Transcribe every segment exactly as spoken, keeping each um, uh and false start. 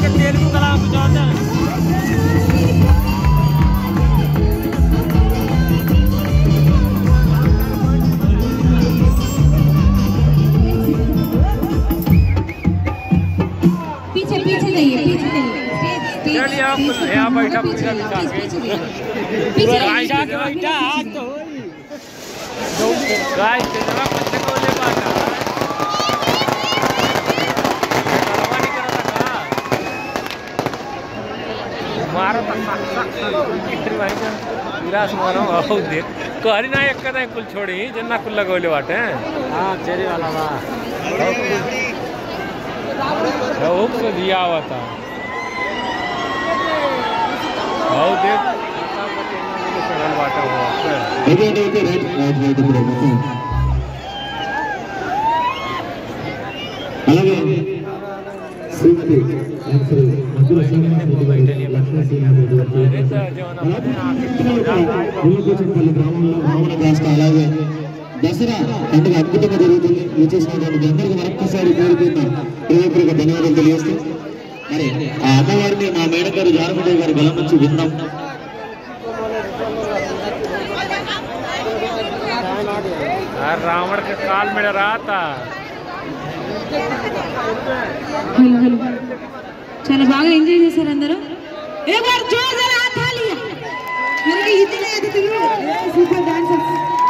के तेलुगु कलाम बुझाते हैं पीछे पीछे जाइए पीछे जाइए चलिए आप यहाँ बैठा पूरा दिखा के पीछे बैठा के बैठा हाथ तो गाय के जरा बच्चे को ले बाटा करवानी करा था मारो तक कितनी भाई का विरास मारो बहुत देर कहरी ना एक कदा कुल छोड़ी जन्ना कुल लगोले बाटे हां चेरी वाला बा बहुत तो दिया हुआ था बहुत देर चढ़ल बाटा हुआ देखिए देखिए राइट राइट राइट पूरा అలాగే శ్రీమతి శ్రీ మధుర శ్రీనివాసరెడ్డి గారి లక్ష్మీ శ్రీనివాసరెడ్డి గారి ఊరుకోచంపల్లి గ్రామంలో రావణ కాస్త అలాగే దసరా పండుగ అద్భుతంగా జరుగుతుంది విచ్చేసినటువంటి అందరికీ మరొక్కసారి కోరుకున్న హృదయపూర్వక ధన్యవాదాలు తెలియజేస్తూ మరి ఆ అమ్మవారిని మా మేడం గారు జానమదేవి గారి బలం నుంచి విందాం. रावण के काल में रहा था హలో హలో చాలా బాగా ఎంజాయ్ చేశారు అందరూ एक बार जोर से हाथ तालियां मेरे इतने अतिथि सुपर डांसर्स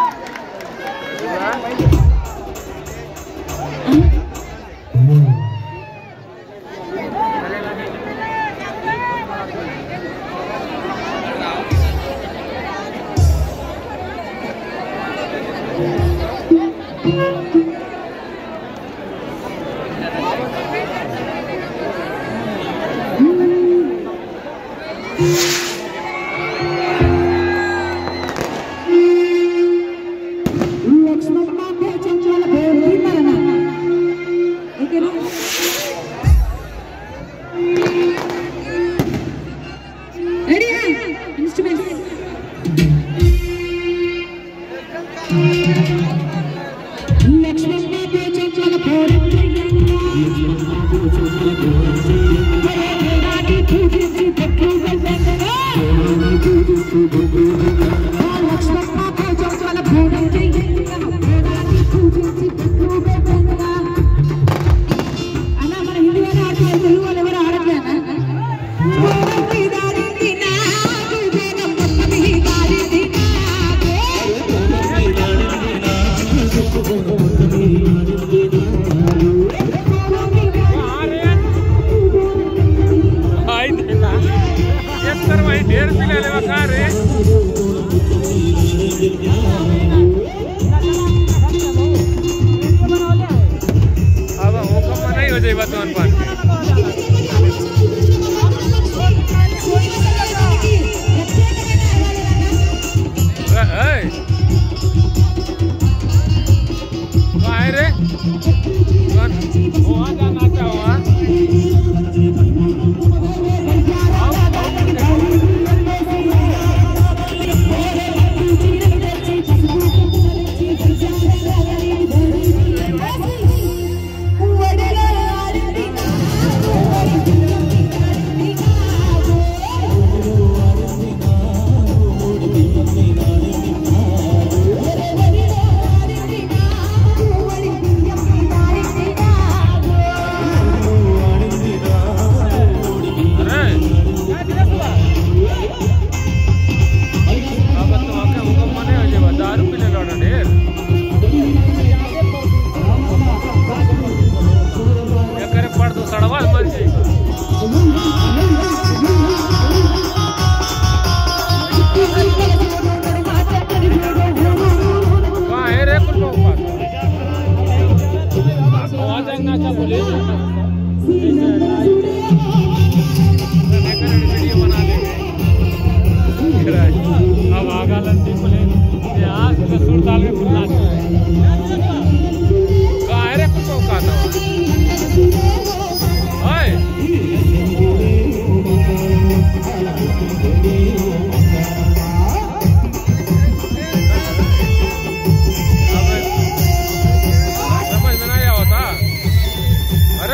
ढेर पिला लेवा का रे अब हुकम नहीं हो जाए बतवन पान ए कहां रे कौन वहां जाना चाहवा अब आगा लंदी बोले यहाँ सुरताल में फुल नाच कहाँ रे कुछ कहता ओए समझ में नहीं होता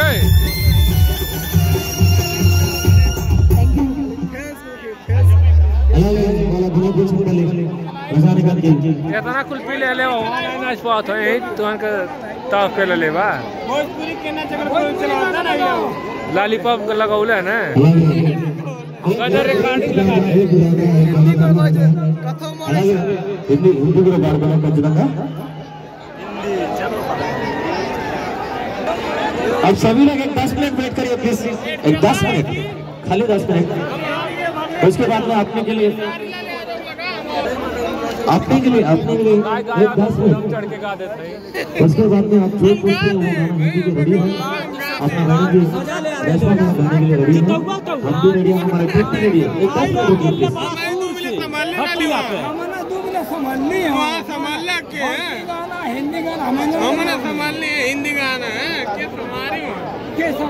इतना कुल पी ले ले नाच पात है तुहन के ताव पे ले लेबा भोजपुरी के ना चक्कर कोई चलाता नहीं है लॉलीपॉप लगौले ना गदर रिकॉर्डिंग लगा दे हिंदी हिंदी को बार बार खచ్చితంగా अब सभी लोग एक दस मिनट वेट करिए प्लीज एक दस मिनट खाली दस मिनट उसके बाद में अपने के लिए अपने के लिए अपने के लिए एक दस मिनट चढ़ के गा देते हैं उसके बाद में आप जो पूछते हैं वो गाना हिंदी के रेडी है अपना गाना भी रेस्पॉन्स गाने के लिए रेडी है हम भी रेडी हैं हमारे टीम भी रेडी है एक दस मिनट रुकिए संभालनी है वहाँ संभालना के हिंदी गाना हमने संभालनी है हिंदी गाना है क्या तुम्हारी